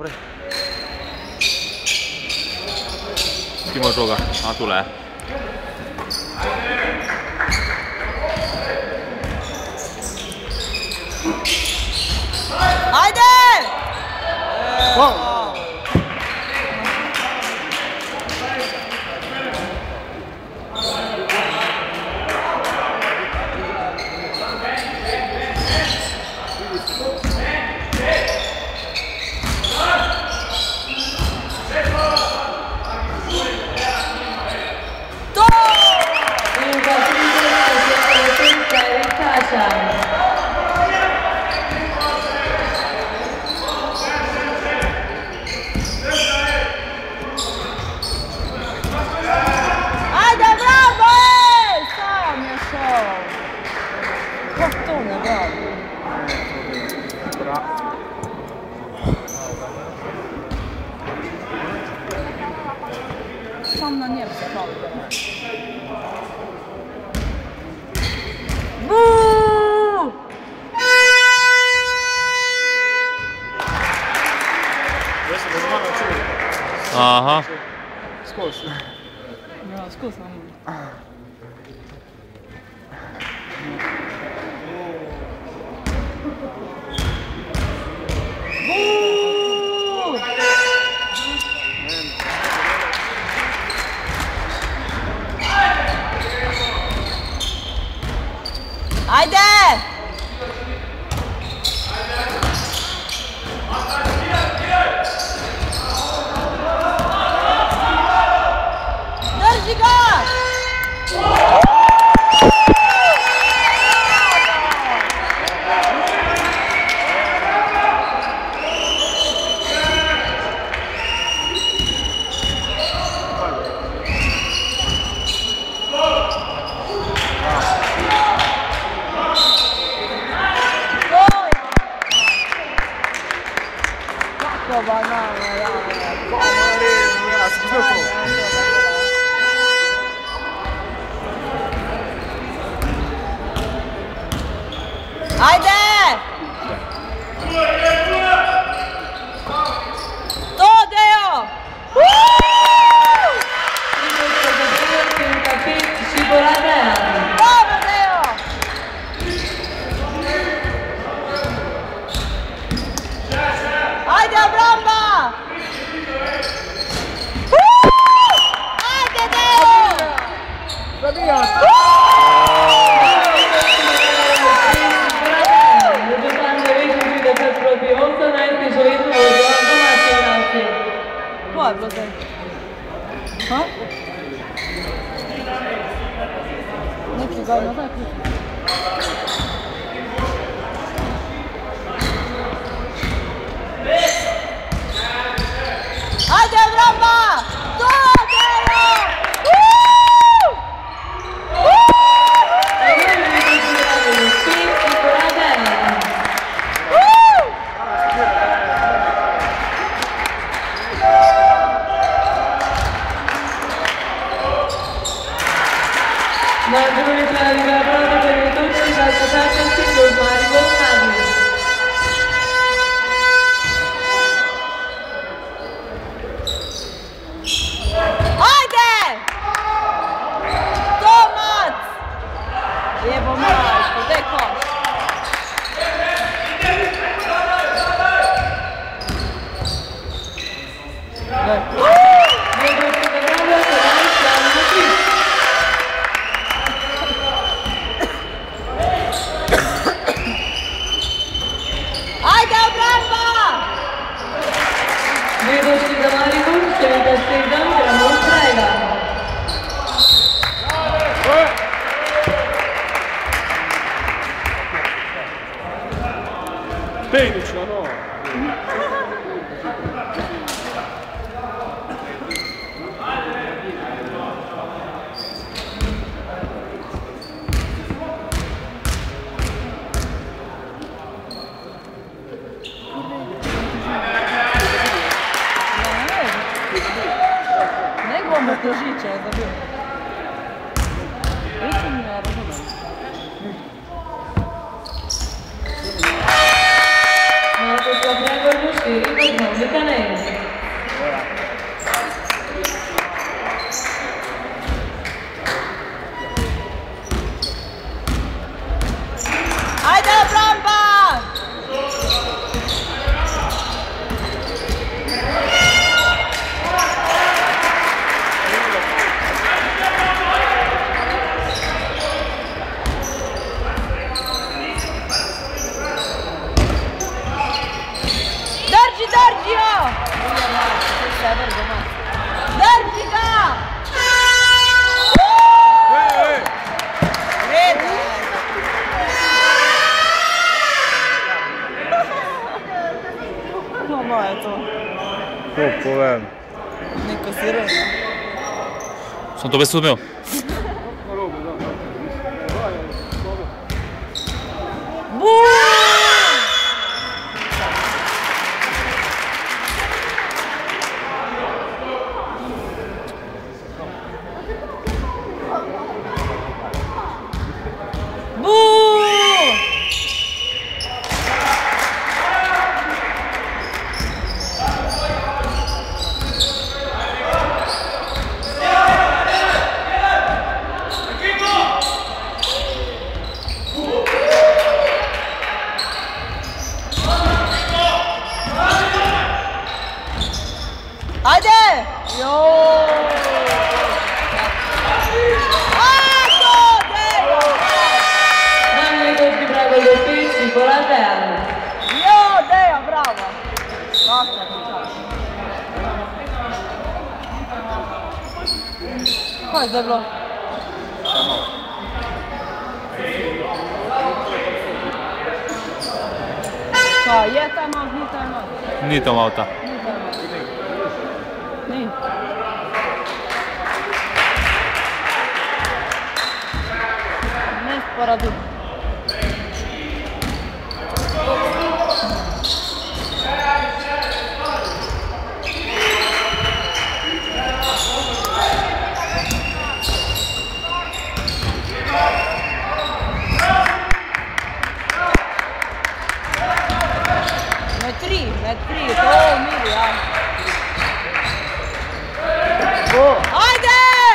Dobre. Timo Suoka tulee. Ajde! Wow. Sam na Niemca prawda. Aha. Skos. Ja, skos nam. Ajde! Drži ga! Ajde! To, Deo! Dobro, Deo! Ajde, obramba! Ajde, Deo! Ko je bilo taj? Ha? Neki ga na tako. Ajde, obramba! To, Deo! Maggiore tra la prova per il dolce saltato singolo Mario Magni. Ajde! Tomac! Jebo majko, gdje koš? Ajde, obramba! Vedoci da Maribor, se vede Stefan, che la mostra è là. Tecnico, no? Nego to žiča je zabio. Nisam ne razumijem. Ma questo prego giusti. Monica Neri. Ajde, Bramba! Drži, drži jo! Drži ga! Redu! Mamma je to. Povem. Neko sirena. Sam to već sudmio? Ajde! Joooo! Ako! Dejo! Danno i colpi bravo gli uffici con la terra. Jo, Dejo, bravo! Basta, čas. Kaj je zdaj bilo? Kaj je tam out, ni tam out? Ni tam avta. Ni tam out. Ni. Nesporazum. Ne tri, to miri, ja. Ajde!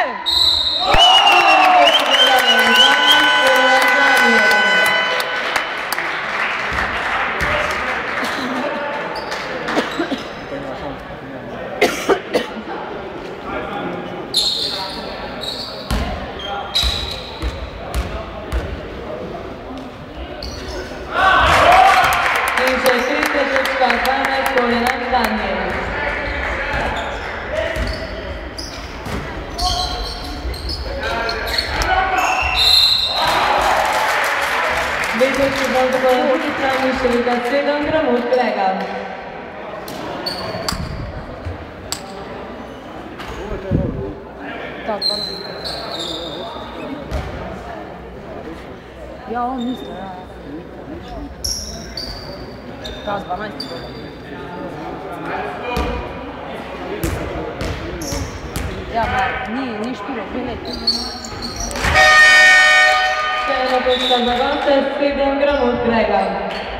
Vedo che volta con la miscelicazione ancora molto legal. Tak, pa ne. Ja, on misli, ja. Ta, 12. Ja, ma ni štiro, bileti. C'è una questa vacanza e si ancora molto legal.